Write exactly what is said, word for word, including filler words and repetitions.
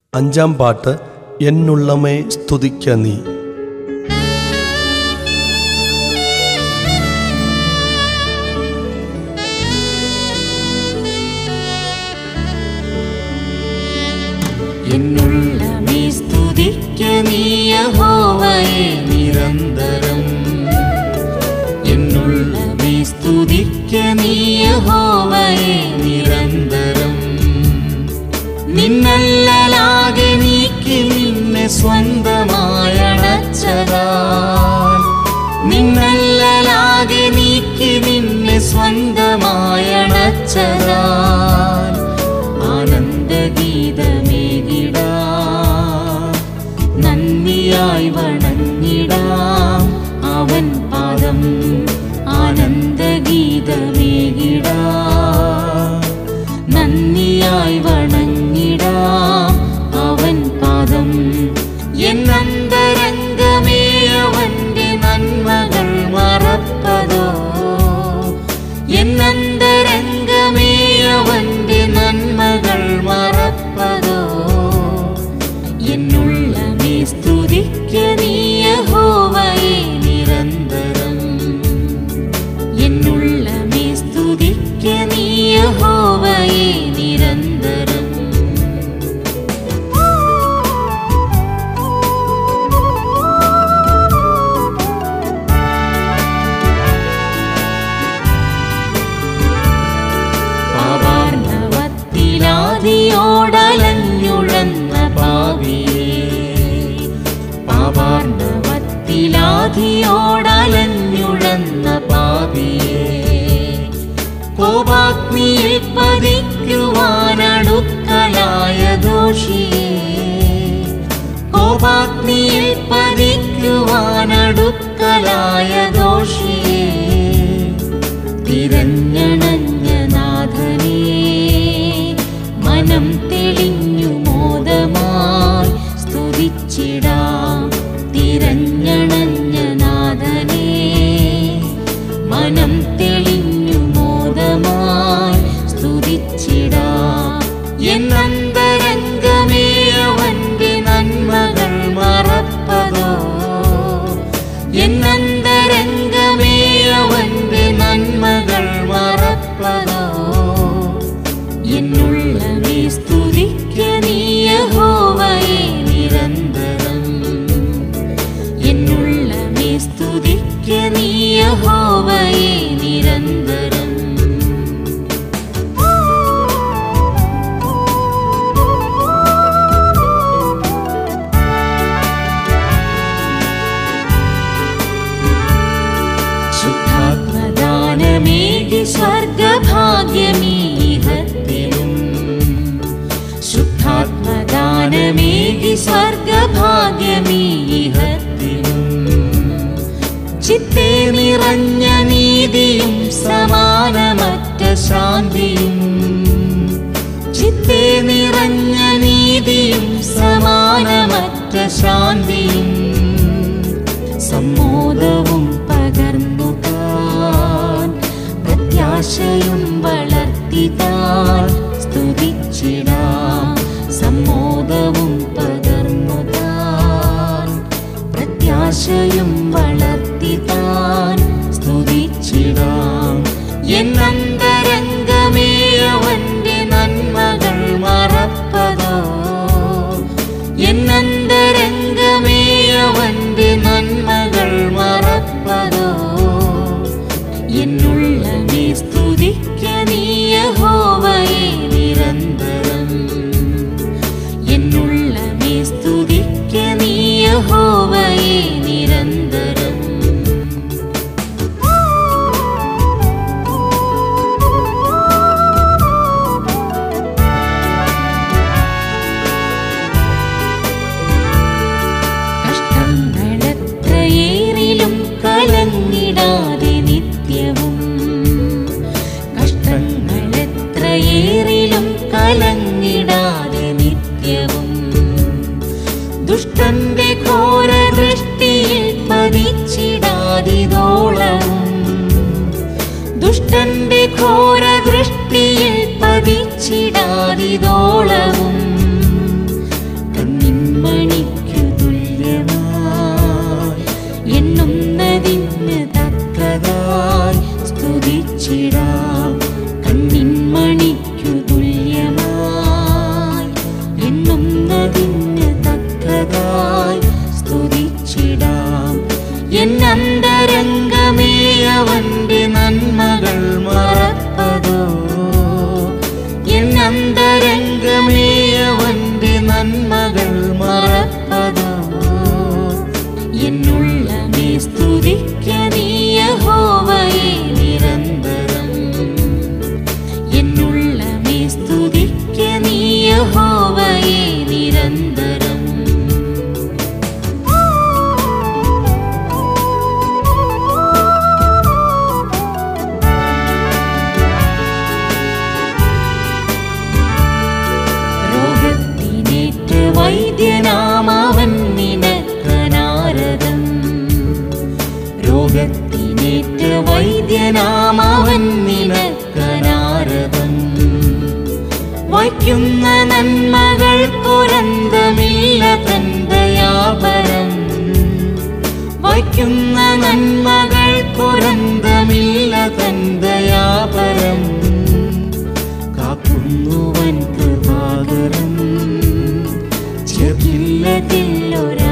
അഞ്ചാം പാട്ട് എന്നുള്ളമേ സ്തുതിക്ക നീ. എന്നുള്ളമേ സ്തുതിക്ക നീ യഹോവയെ നിരന്തരം. എന്നുള്ളമേ സ്തുതിക്ക നീ യഹോവയെ നിരന്തരം. നിന്നല്ലാകെ നീക്കി നിന്നെ സ്വന്തമായണച്ചതാൽ. നിന്നല്ലാകെ നീക്കി നിന്നെ സ്വന്തമായണച്ചതാൽ. ആനന്ദഗീതമേകിടാം, നന്ദിയായി വണങ്ങിടാം അവൻ പാദം. ആനന്ദഗീതമേകിടാം, നന്ദിയായി വണങ്ങിടാം അവൻ പാദം. എന്നന്തരംഗമേ അവന്റെ നന്മകൾ മറപ്പതോ. എന്നന്തരംഗമേ അവന്റെ നന്മകൾ മറപ്പതോ. എന്നുള്ളമേ സ്തുതിക്ക നീ യഹോവയെ നിരന്തരം. എന്നുള്ളമേ സ്തുതിക്ക നീ യഹോവയെ നിരന്തരം. പാപാർണവത്തിലാദിയോടലഞ്ഞുഴന്ന പാപിയേ, പാപാർണവത്തിലാദിയോടലഞ്ഞുഴന്ന പാപിയേ, കോപാഗ്നിയിൽ പതിക്കുവാനടുക്കലായ ദോഷിയേ, കോപാഗ്നിയിൽ പതിക്കുവാനടുക്കലായ ദോഷിയേ, തിരഞ്ഞണഞ്ഞ നാഥനേ, മനം തെളിഞ്ഞു മോദമായി സ്തുതിച്ചിടാം. തിരഞ്ഞണഞ്ഞ നാഥനേ, മനം തെളിഞ്ഞു മോദമായി സ്തുതിച്ചിടാം. എന്നന്തരംഗമേ അവന്റെ നന്മകൾ മറപ്പതോ. എന്നന്തരംഗമേ അവന്റെ നന്മകൾ മറപ്പതോ. എന്നുള്ളമേ സ്തുതിക്ക നീ യഹോവയെ നിരന്തരം. എന്നുള്ളമേ സ്തുതിക്ക നീ യഹോവയെ നിരന്തരം. ശുദ്ധാത്മദാനമേകി സ്വർഗഭാഗ്യമീഹത്തിലും. ശുദ്ധാത്മദാനമേകി സ്വർഗഭാഗ്യമീഹത്തിലും. ചിത്തേ നിറഞ്ഞ നീതിയും സമാനമറ്റ ശാന്തിയും. ചിത്തേ നിറഞ്ഞ നീതിയും സമാനമറ്റ ശാന്തിയും. സമ്മോദവും പകർന്നു താൻ, പ്രത്യാശയും വളർത്തി താൻ സ്തുതിച്ചിടാം. സമ്മോദവും പകർന്നു താൻ, പ്രത്യാശയും വളർത്തി താൻ സ്തുതിച്ചിടാം. എന്നന്തരംഗമേ അവന്റെ നന്മകൾ മറപ്പതോ. എന്നന്തരംഗമേ അവന്റെ നന്മകൾ മറപ്പതോ. എന്നുള്ളമേ സ്തുതിക്ക നീ യഹോവയെ നിരന്തരം. എന്നുള്ളമേ സ്തുതിക്ക നീ യഹോവയെ നിരന്തരം. എന്നന്തരംഗമേ അവന്റെ നന്മകൾ മറപ്പതോ എന്നന്തരംഗമേ അവന്റെ നന്മകൾ മറപ്പതോ എന്നുള്ളമേ സ്തുതിക്ക നീ യഹോവയെ നിരന്തരം എന്നുള്ളമേ സ്തുതിക്ക നീ യഹോവയെ നിരന്തരം രോഗത്തിനേറ്റ വൈദ്യനാമവൻ നിനക്കനാരദം രോഗത്തിനേറ്റ വൈദ്യനാമവൻ നിനക്കനാരദം വയ്ക്കുന്ന നന്മകൾക്കൊരന്തമില്ല തന്തയാപരം വയ്ക്കുന്ന നന്മകൾക്കൊരന്തമില്ല തന്തയാപരം കാക്കുന്നുവൻ കൃപാകരം ചെറില്ലതില്ലൊരാ